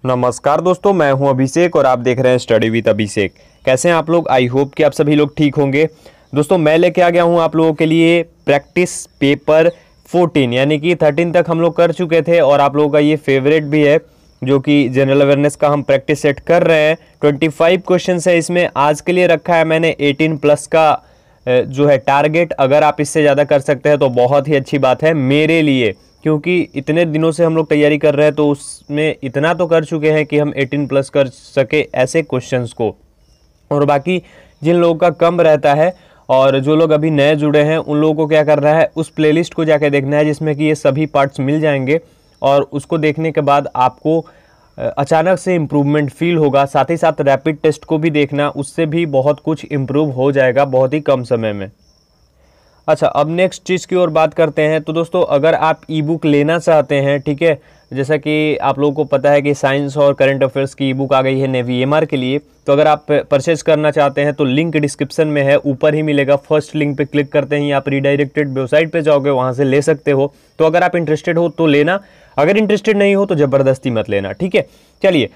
नमस्कार दोस्तों, मैं हूं अभिषेक और आप देख रहे हैं स्टडी विद अभिषेक। कैसे हैं आप लोग? आई होप कि आप सभी लोग ठीक होंगे। दोस्तों, मैं लेके आ गया हूं आप लोगों के लिए प्रैक्टिस पेपर 14, यानी कि 13 तक हम लोग कर चुके थे और आप लोगों का ये फेवरेट भी है, जो कि जनरल अवेयरनेस का हम प्रैक्टिस सेट कर रहे हैं। 25 क्वेश्चन है इसमें। आज के लिए रखा है मैंने 18 प्लस का जो है टारगेट। अगर आप इससे ज़्यादा कर सकते हैं तो बहुत ही अच्छी बात है मेरे लिए, क्योंकि इतने दिनों से हम लोग तैयारी कर रहे हैं तो उसमें इतना तो कर चुके हैं कि हम 18 प्लस कर सके ऐसे क्वेश्चंस को। और बाकी जिन लोगों का कम रहता है और जो लोग अभी नए जुड़े हैं उन लोगों को क्या करना है, उस प्लेलिस्ट को जाके देखना है जिसमें कि ये सभी पार्ट्स मिल जाएंगे और उसको देखने के बाद आपको अचानक से इम्प्रूवमेंट फील होगा। साथ ही साथ रैपिड टेस्ट को भी देखना, उससे भी बहुत कुछ इम्प्रूव हो जाएगा बहुत ही कम समय में। अच्छा, अब नेक्स्ट चीज़ की ओर बात करते हैं। तो दोस्तों, अगर आप ई बुक लेना चाहते हैं, ठीक है, जैसा कि आप लोगों को पता है कि साइंस और करंट अफेयर्स की ई बुक आ गई है नेवी एमआर के लिए, तो अगर आप परचेज करना चाहते हैं तो लिंक डिस्क्रिप्शन में है, ऊपर ही मिलेगा। फर्स्ट लिंक पे क्लिक करते ही आप रीडायरेक्टेड वेबसाइट पे जाओगे, वहाँ से ले सकते हो। तो अगर आप इंटरेस्टेड हो तो लेना, अगर इंटरेस्टेड नहीं हो तो ज़बरदस्ती मत लेना, ठीक है। चलिए,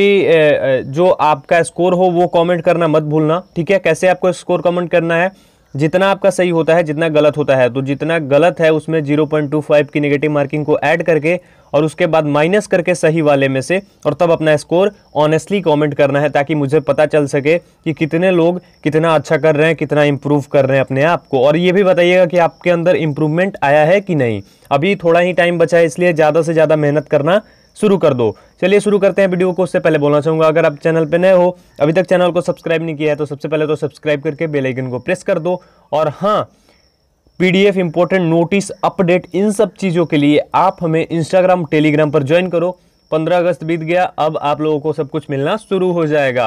अभी जो आपका स्कोर हो वो कमेंट करना मत भूलना, ठीक है। कैसे आपको स्कोर कमेंट करना है? जितना आपका सही होता है, जितना गलत होता है, तो जितना गलत है उसमें 0.25 की नेगेटिव मार्किंग को ऐड करके और उसके बाद माइनस करके सही वाले में से, और तब अपना स्कोर ऑनेस्टली कमेंट करना है, ताकि मुझे पता चल सके कि कितने लोग कितना अच्छा कर रहे हैं, कितना इंप्रूव कर रहे हैं अपने आप को। और ये भी बताइएगा कि आपके अंदर इंप्रूवमेंट आया है कि नहीं। अभी थोड़ा ही टाइम बचा है, इसलिए ज़्यादा से ज़्यादा मेहनत करना शुरू कर दो। चलिए शुरू करते हैं वीडियो को। उससे पहले बोलना चाहूँगा, अगर आप चैनल पे नए हो, अभी तक चैनल को सब्सक्राइब नहीं किया है, तो सबसे पहले तो सब्सक्राइब करके बेल आइकन को प्रेस कर दो। और हाँ, पीडीएफ, इंपॉर्टेंट नोटिस, अपडेट, इन सब चीज़ों के लिए आप हमें इंस्टाग्राम, टेलीग्राम पर ज्वाइन करो। 15 अगस्त बीत गया, अब आप लोगों को सब कुछ मिलना शुरू हो जाएगा।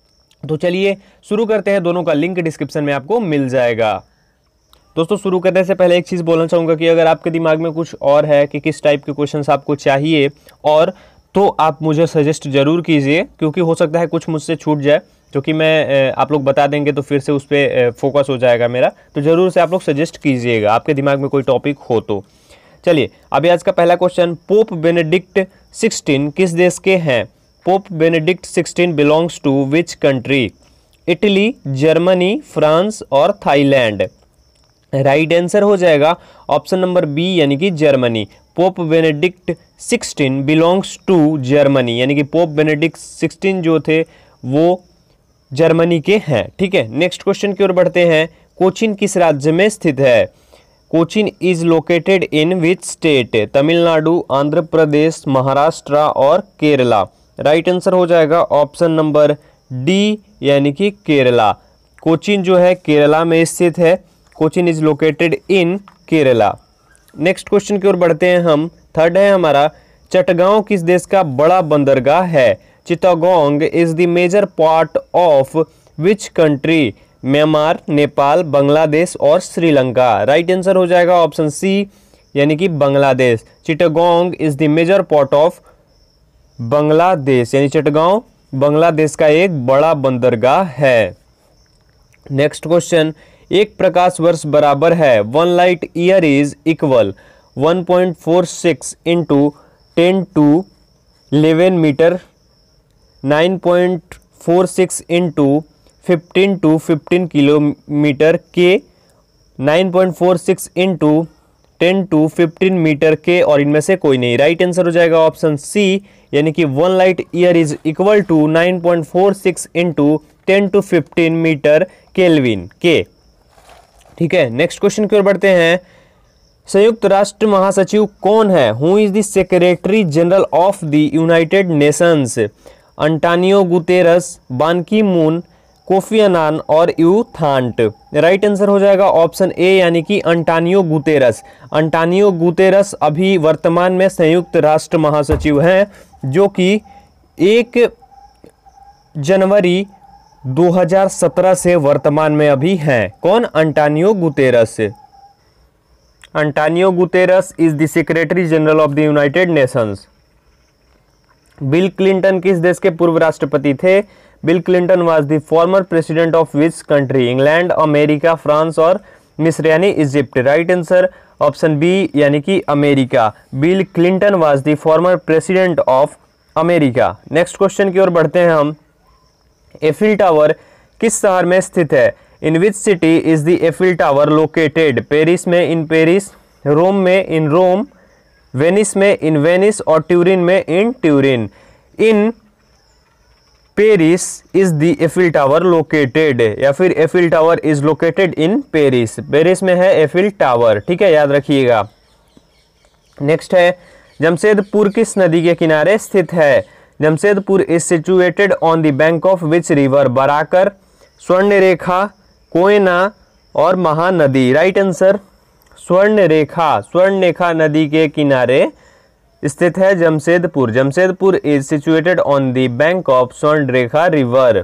तो चलिए शुरू करते हैं। दोनों का लिंक डिस्क्रिप्शन में आपको मिल जाएगा। दोस्तों, शुरू करने से पहले एक चीज़ बोलना चाहूँगा कि अगर आपके दिमाग में कुछ और है कि किस टाइप के क्वेश्चंस आपको चाहिए, और तो आप मुझे सजेस्ट ज़रूर कीजिए, क्योंकि हो सकता है कुछ मुझसे छूट जाए, क्योंकि मैं आप लोग बता देंगे तो फिर से उस पर फोकस हो जाएगा मेरा। तो ज़रूर से आप लोग सजेस्ट कीजिएगा आपके दिमाग में कोई टॉपिक हो तो। चलिए, अभी आज का पहला क्वेश्चन, पोप बेनेडिक्ट 16 किस देश के हैं? Pope Benedict 16 belongs to which country? Italy, Germany, France और थाईलैंड। राइट आंसर हो जाएगा ऑप्शन नंबर बी, यानी कि Germany. Pope Benedict 16 belongs to Germany, यानी कि पोप बेनेडिक्ट 16 जो थे वो जर्मनी के हैं, ठीक है। नेक्स्ट क्वेश्चन की ओर बढ़ते हैं। कोचीन किस राज्य में स्थित है? Cochin is located in which state? Tamil Nadu, Andhra Pradesh, Maharashtra और केरला। राइट आंसर हो जाएगा ऑप्शन नंबर डी, यानी कि केरला। कोचीन जो है केरला में स्थित है। Cochin is located in Kerala. Next question की ओर बढ़ते हैं हम। थर्ड है हमारा, चटगांव किस देश का बड़ा बंदरगाह है? Chittagong is the major part of which country? Myanmar, Nepal, Bangladesh और श्रीलंका। राइट आंसर हो जाएगा ऑप्शन सी, यानी कि Bangladesh. Chittagong is the major part of Bangladesh, यानी चिटागोंग बांग्लादेश का एक बड़ा बंदरगाह है। नेक्स्ट क्वेश्चन, एक प्रकाश वर्ष बराबर है 1 light year is equal 1.46 into 10 to 11 metre, 9.46 into 15 to 15 kilometre के, 9.46 इंटू 10 to 15 मीटर के, और इनमें से कोई नहीं। राइट आंसर हो जाएगा ऑप्शन सी, यानी कि 1 light year is equal to 9.46 into 10 to 15 metre kelvin के, ठीक है। नेक्स्ट क्वेश्चन की ओर बढ़ते हैं। संयुक्त राष्ट्र महासचिव कौन है? Who is the secretary general of the United Nations? Antonio Guterres, Ban Ki Moon, Kofi Annan और यू थांट। राइट आंसर हो जाएगा ऑप्शन ए, यानी कि अंटानियो गुतेरस। अंटानियो गुतेरस अभी वर्तमान में संयुक्त राष्ट्र महासचिव हैं, जो कि 1 जनवरी 2017 से वर्तमान में अभी हैं। कौन? Antonio Guterres. Antonio Guterres is the secretary general of the United Nations. Bill Clinton किस देश के पूर्व राष्ट्रपति थे? Bill Clinton was the former president of which country? England, America, France और मिस्र यानी Egypt. Right answer option B, यानी कि America. Bill Clinton was the former president of America. Next question की ओर बढ़ते हैं हम। एफिल टावर किस शहर में स्थित है? In which city is the Eiffel tower located? Paris में इन पेरिस, रोम में इन रोम, वेनिस में इन वेनिस और ट्यूरिन में in Turin. In Paris is the Eiffel tower located, या फिर Eiffel tower is located in Paris. Paris में है एफिल टावर, ठीक है, याद रखिएगा। नेक्स्ट है, जमशेदपुर किस नदी के किनारे स्थित है? Jamshedpur is situated on the bank of which river? Barakar, Swarnarekha, Koyna और महानदी। राइट आंसर स्वर्णरेखा नदी के किनारे स्थित है Jamshedpur. Jamshedpur is situated on the bank of Swarnarekha river.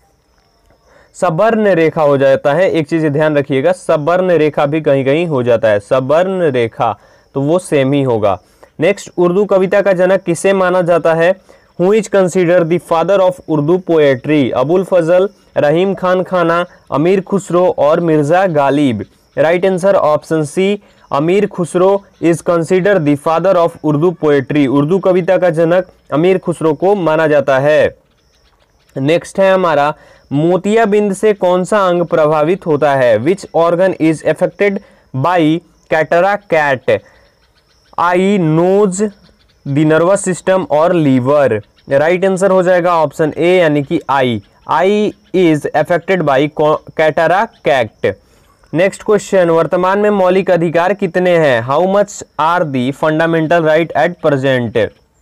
Subarnarekha हो जाता है, एक चीज ध्यान रखिएगा, सबर्ण रेखा भी कहीं कहीं हो जाता है, सबर्ण रेखा, तो वो सेम ही होगा। नेक्स्ट, उर्दू कविता का जनक किसे माना जाता है? Who is consider the father of Urdu poetry? Abul Fazal, Rahim Khan Khana, Amir Khusro और Mirza Ghalib. Right answer option C, Amir Khusro is consider the father of Urdu poetry. Urdu कविता का जनक अमीर खुसरो को माना जाता है। नेक्स्ट है हमारा, मोतियाबिंद से कौन सा अंग प्रभावित होता है? Which organ is affected by cataract? Eye, nose, the nervous system और लीवर। राइट आंसर हो जाएगा ऑप्शन ए यानी कि eye. Eye is affected by cataract. Next question, वर्तमान में मौलिक अधिकार कितने हैं? How much are the fundamental right at present?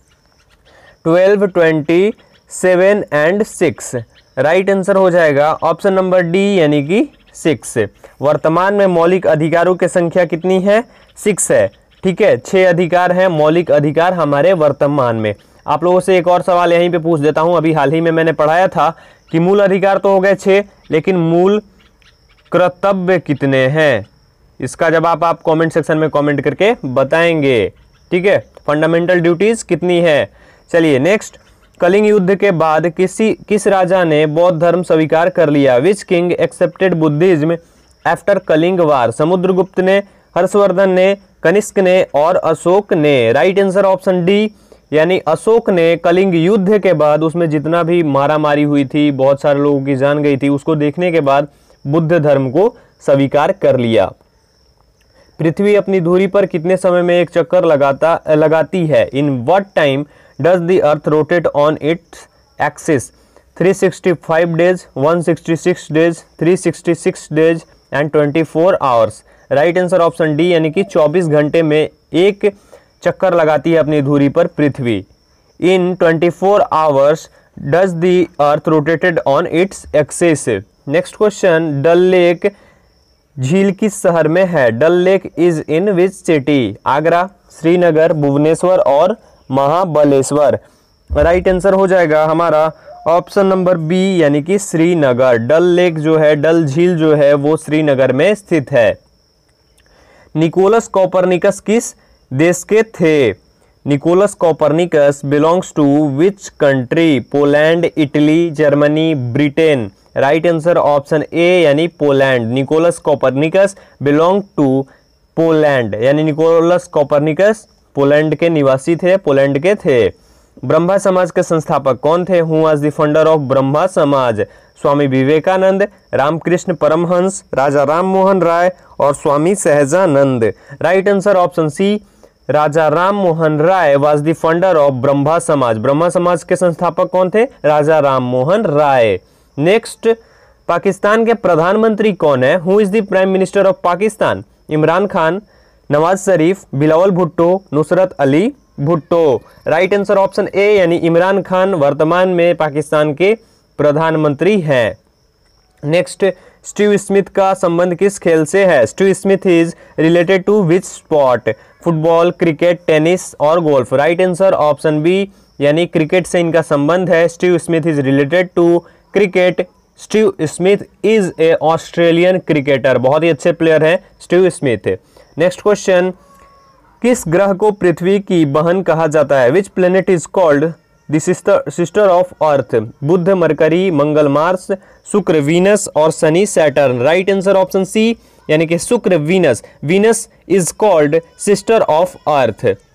12, 20, 7 and 6। Right answer हो जाएगा ऑप्शन नंबर डी यानी कि 6। वर्तमान में मौलिक अधिकारों की संख्या कितनी है? 6 है, ठीक है। 6 अधिकार हैं मौलिक अधिकार हमारे वर्तमान में। आप लोगों से एक और सवाल यहीं पे पूछ देता हूं। अभी हाल ही में मैंने पढ़ाया था कि मूल अधिकार तो हो गए 6, लेकिन मूल कर्तव्य कितने हैं? इसका जवाब आप कमेंट सेक्शन में कमेंट करके बताएंगे, ठीक है। फंडामेंटल ड्यूटीज कितनी है? चलिए नेक्स्ट, कलिंग युद्ध के बाद किस राजा ने बौद्ध धर्म स्वीकार कर लिया? Which king accepted Buddhism after Kalinga war? Samudragupta ने, हर्षवर्धन ने, कनिष्क ने और अशोक ने। राइट आंसर ऑप्शन डी यानी अशोक ने कलिंग युद्ध के बाद, उसमें जितना भी मारामारी हुई थी, बहुत सारे लोगों की जान गई थी, उसको देखने के बाद बुद्ध धर्म को स्वीकार कर लिया। पृथ्वी अपनी धुरी पर कितने समय में एक चक्कर लगाती है? In what time does the earth rotate on its axis? 365 days, 166 days, 366 days and 24 hours. Right answer option D यानी कि 24 घंटे में एक चक्कर लगाती है अपनी धुरी पर पृथ्वी। In 24 hours does the earth rotated on its axis. Next question, Dal lake झील किस शहर में है? Dal lake is in which city? Agra, Srinagar, Bhubaneswar और महाबलेश्वर। राइट आंसर हो जाएगा हमारा ऑप्शन नंबर बी यानी कि श्रीनगर। डल लेक जो है, डल झील जो है वो श्रीनगर में स्थित है। निकोलस कोपरनिकस किस देश के थे? Nicolaus Copernicus belongs to which country? Poland, Italy, Germany, Britain. Right answer option A यानी Poland. Nicolaus Copernicus belong to Poland, यानी निकोलस कोपरनिकस पोलैंड के निवासी थे, पोलैंड के थे। ब्रह्मा समाज के संस्थापक कौन थे? Who was the founder of Brahmo Samaj? Swami Vivekananda, Ramakrishna Paramhans, राजा राम मोहन राय और Swami Sahajanand. Right answer option C, Raja Ram Mohan Roy was the founder of Brahmo Samaj. Brahmo Samaj के संस्थापक कौन थे? राजा राम मोहन राय। नेक्स्ट, पाकिस्तान के प्रधानमंत्री कौन है? Who is the prime minister of Pakistan? Imran Khan, Nawaz Sharif, Bilawal Bhutto, Nusrat Ali Bhutto. Right answer option A यानी इमरान खान वर्तमान में पाकिस्तान के प्रधानमंत्री हैं। नेक्स्ट, स्टीव स्मिथ का संबंध किस खेल से है? Steve Smith is related to which sport? Football, cricket, tennis और golf. Right answer option B यानी क्रिकेट से इनका संबंध है। Steve Smith is related to cricket. Steve Smith is a Australian cricketer, बहुत ही अच्छे प्लेयर हैं स्टीव स्मिथ। नेक्स्ट क्वेश्चन, किस ग्रह को पृथ्वी की बहन कहा जाता है? Which planet is called the sister of earth? Budh, Mercury, Mangal, Mars, Shukra, Venus और Shani, Saturn. Right answer option C यानी कि Shukra, Venus. Venus is called sister of earth.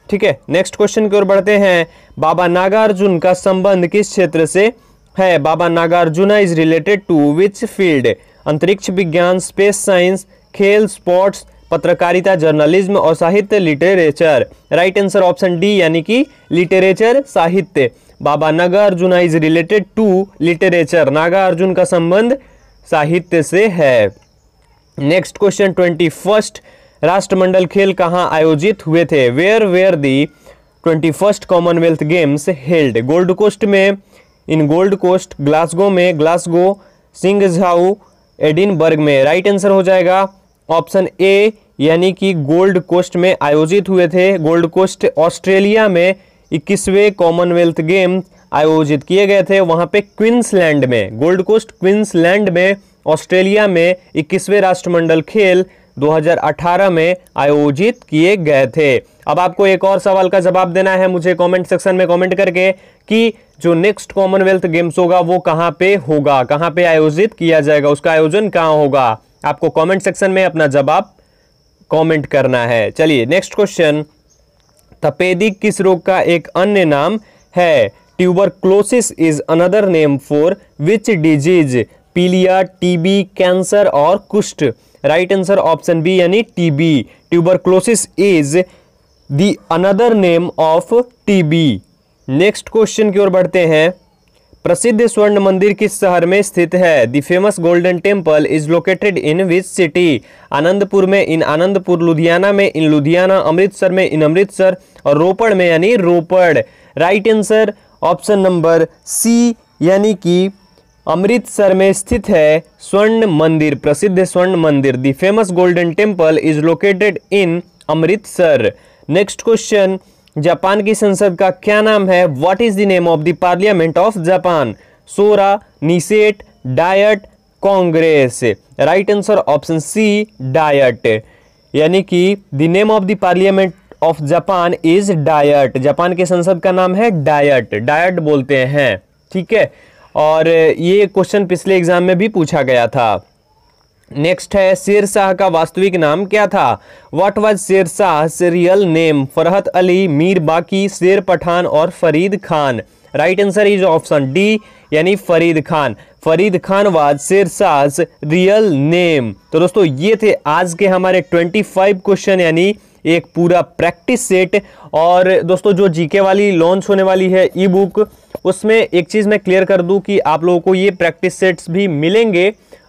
ठीक है, नेक्स्ट क्वेश्चन की ओर बढ़ते हैं। बाबा नागार्जुन का संबंध किस क्षेत्र से है? Baba Nagarjuna is related to which field? अंतरिक्ष विज्ञान, स्पेस साइंस, खेल, स्पोर्ट्स, पत्रकारिता, जर्नलिज्म और साहित्य, literature. Right answer option D यानी कि लिटरेचर, साहित्य। Baba Nagarjuna is related to literature. Nagarjun का संबंध साहित्य से है। नेक्स्ट क्वेश्चन 21st राष्ट्रमंडल खेल कहाँ आयोजित हुए थे? Where were the 21st Commonwealth Games held? Gold Coast में, इन गोल्ड कोस्ट, ग्लासगो में, ग्लासगो, सिंगझाऊ, एडिनबर्ग में। राइट आंसर हो जाएगा ऑप्शन ए यानी कि गोल्ड कोस्ट में आयोजित हुए थे। गोल्ड कोस्ट ऑस्ट्रेलिया में 21वें कॉमनवेल्थ गेम आयोजित किए गए थे, वहां पे क्वींसलैंड में। गोल्ड कोस्ट क्वींसलैंड में ऑस्ट्रेलिया में 21वें राष्ट्रमंडल खेल 2018 में आयोजित किए गए थे। अब आपको एक और सवाल का जवाब देना है मुझे कमेंट सेक्शन में कमेंट करके कि जो नेक्स्ट कॉमनवेल्थ गेम्स होगा वो कहां पे होगा, कहां पे आयोजित किया जाएगा, उसका आयोजन कहां होगा। आपको कमेंट सेक्शन में अपना जवाब कमेंट करना है। चलिए नेक्स्ट क्वेश्चन, तपेदिक किस रोग का एक अन्य नाम है? Tuberculosis is another name for which disease? पीलिया, टीबी, कैंसर और कुष्ठ। राइट आंसर ऑप्शन बी यानी TB. Tuberculosis is the another name of TB. Next question की ओर बढ़ते हैं। प्रसिद्ध स्वर्ण मंदिर किस शहर में स्थित है? The famous golden temple is located in which city? Anandpur में, इन आनंदपुर, लुधियाना में, इन लुधियाना, अमृतसर में, इन अमृतसर और रोपड़ में यानी Ropar. Right answer option number C यानी कि अमृतसर में स्थित है स्वर्ण मंदिर, प्रसिद्ध स्वर्ण मंदिर। The famous golden temple is located in Amritsar. Next question, Japan की संसद का क्या नाम है? What is the name of the parliament of Japan? Sora, Knesset, Diet, Congress. Right answer option C Diet यानी कि the name of the parliament of Japan is Diet. Japan के संसद का नाम है डायट, डायट बोलते हैं। ठीक है, और ये क्वेश्चन पिछले एग्जाम में भी पूछा गया था। नेक्स्ट है, शेर शाह का वास्तविक नाम क्या था? What was Sher Shah real name? Farhat Ali, Mir Baqi, Sher Pathan और Farid Khan. Right answer is option D यानी Farid Khan. Farid Khan was Sher Shah real name. तो दोस्तों ये थे आज के हमारे 25 क्वेश्चन यानी एक पूरा प्रैक्टिस सेट। और दोस्तों जो जीके वाली लॉन्च होने वाली है ई बुक, उसमें एक चीज़ मैं क्लियर कर दूं कि आप लोगों को ये प्रैक्टिस सेट्स भी मिलेंगे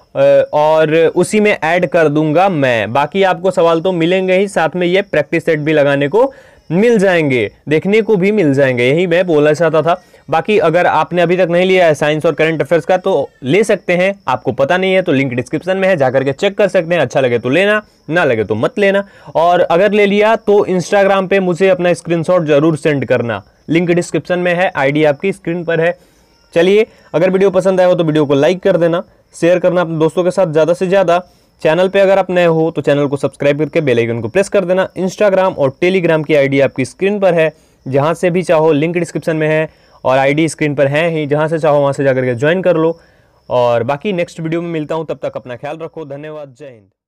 और उसी में ऐड कर दूंगा मैं। बाकी आपको सवाल तो मिलेंगे ही, साथ में ये प्रैक्टिस सेट भी लगाने को मिल जाएंगे, देखने को भी मिल जाएंगे, यही मैं बोलना चाहता था। बाकी अगर आपने अभी तक नहीं लिया है साइंस और करंट अफेयर्स का तो ले सकते हैं, आपको पता नहीं है तो लिंक डिस्क्रिप्शन में है, जाकर के चेक कर सकते हैं। अच्छा लगे तो लेना, ना लगे तो मत लेना। और अगर ले लिया तो इंस्टाग्राम पे मुझे अपना स्क्रीनशॉट जरूर सेंड करना, लिंक डिस्क्रिप्शन में है, आईडी आपकी स्क्रीन पर है। चलिए, अगर वीडियो पसंद आया हो तो वीडियो को लाइक कर देना, शेयर करना अपने दोस्तों के साथ ज़्यादा से ज़्यादा। चैनल पे अगर आप नए हो तो चैनल को सब्सक्राइब करके बेल आइकन को प्रेस कर देना। इंस्टाग्राम और टेलीग्राम की आईडी आपकी स्क्रीन पर है, जहां से भी चाहो लिंक डिस्क्रिप्शन में है और आईडी स्क्रीन पर है ही, जहां से चाहो वहां से जाकर के ज्वाइन कर लो। और बाकी नेक्स्ट वीडियो में मिलता हूं, तब तक अपना ख्याल रखो। धन्यवाद, जय हिंद।